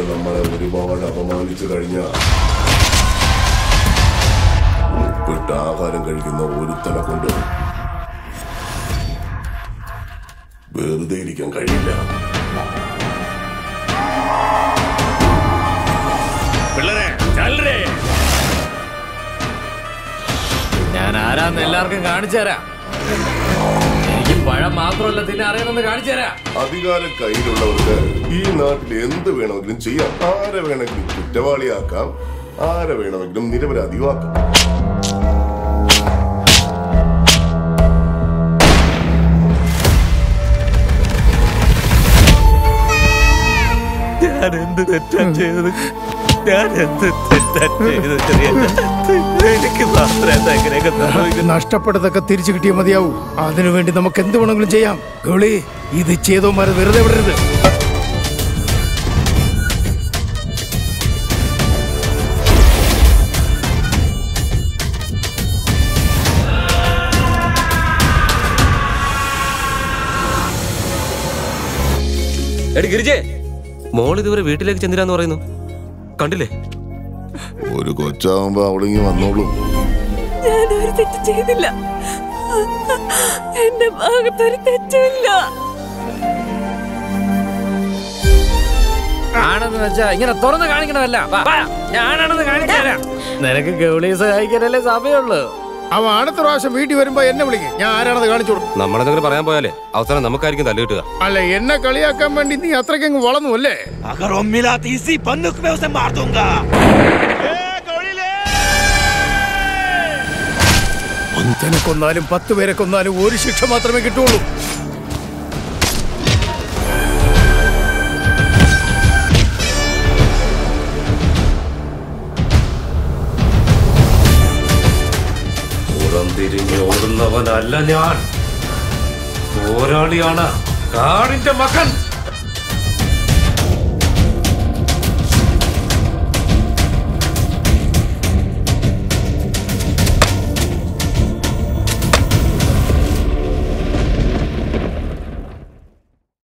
നമ്മളെ ഒരുപാട് അപമാനിച്ചു കഴിഞ്ഞ ഉപ്പിട്ട് ആഹാരം കഴിക്കുന്ന ഒരുത്തനെ കൊണ്ട് വെറുതെ ഇരിക്കാൻ കഴിയില്ല. ഞാൻ ആരാന്ന് എല്ലാവർക്കും കാണിച്ചു തരാം. എനിക്ക് പഴം മാത്രമല്ല തിന്നെ അറിയാമെന്ന് കാണിച്ചു തരാം. അധികാരം കയ്യിലുള്ളവർക്ക് ഈ നാട്ടിൽ എന്ത് വേണമെങ്കിലും ചെയ്യാം. ആരെ വേണമെങ്കിലും കുറ്റവാളിയാക്കാം, ആരെ വേണമെങ്കിലും നിരപരാധിയാക്കാം. ഞാൻ എന്ത് തെറ്റാ ചെയ്തത്? ഞാൻ എന്ത് തെറ്റാ ചെയ്തത്? എനിക്ക് മാത്രമേ എങ്ങനെയൊക്കെ നഷ്ടപ്പെട്ടതൊക്കെ തിരിച്ചു കിട്ടിയാൽ മതിയാവൂ. അതിനുവേണ്ടി നമുക്ക് എന്ത് വേണമെങ്കിലും ചെയ്യാം. ഗൗളി, ഇത് ചെയ്തോമാരെ വെറുതെ വിടരുത്. എടി ഗിരിജേ, മോൾ ഇതുവരെ വീട്ടിലേക്ക് ചെന്നിരാന്ന് പറയുന്നു, കണ്ടില്ലേ? ഒരു കൊച്ചാവുമ്പോ അവളിങ്ങി വന്നോളൂ. ഞാനൊരു തെറ്റ് ചെയ്തില്ല. എന്റെ ഭാഗത്തൊരു തെറ്റില്ല. ആണെന്ന് വെച്ചാ ഇങ്ങനെ തുറന്ന് കാണിക്കണമല്ല. ഞാനാണെന്ന് കാണിച്ചുതരാം. നിനക്ക് ഗൗളിയെ സഹായിക്കാനല്ലേ സമയമുള്ളൂ. അവൻ അടുത്ത പ്രാവശ്യം വീട്ടിൽ വരുമ്പോ എന്നെ വിളിക്കും. ഞാൻ ആരാണെന്ന് കാണിച്ചോളൂ. നമ്മളെന്തെങ്കിലും പറയാൻ പോയാലേ അവസാനം നമുക്കായിരിക്കും തല്ല് കിട്ടുക. അല്ല, എന്നെ കളിയാക്കാൻ വേണ്ടി നീ അത്രയ്ക്കങ്ങ് വളർന്നു അല്ലേ? ഒന്നിനെ കൊന്നാലും 10 പേരെ കൊന്നാലും ഒരു ശിക്ഷ മാത്രമേ കിട്ടുള്ളൂ. തിരിഞ്ഞോടുന്നവനല്ല ഞാൻ, പോരാളിയാണ്, കാടിന്റെ മകൻ.